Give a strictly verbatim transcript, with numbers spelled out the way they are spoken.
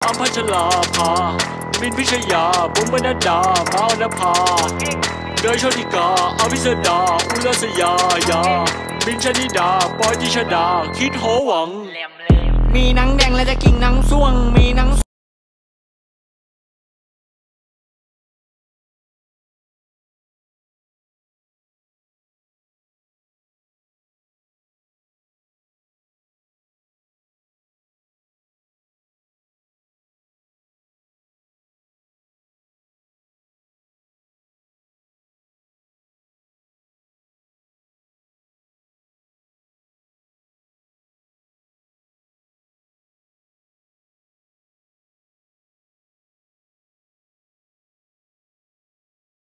อัมพัชราภามินพิชยาบุ๋มบรรณดามาวนภาเนยโชติกาอภิสดาอุลสยายามินชนิดาปอยติชดาคิดโหวังมีหนังแดงและจะกิ่งหนังส่วงมีหนัง